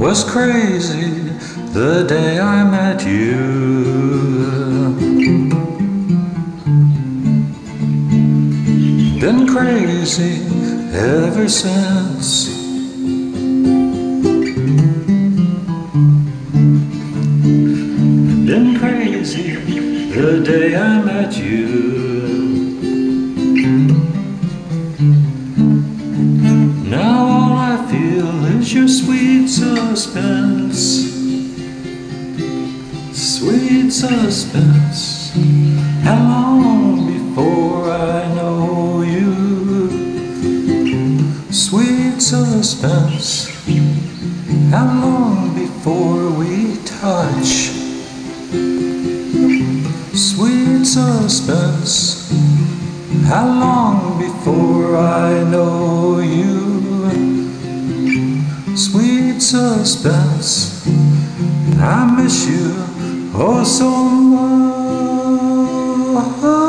was crazy the day I met you. Been crazy ever since. Been crazy the day I met you. Now all I feel is your sweet suspense. Sweet suspense. How long before I know you? Sweet suspense. How long before we touch? Sweet suspense. How long before I know you? Sweet suspense. I miss you oh so much.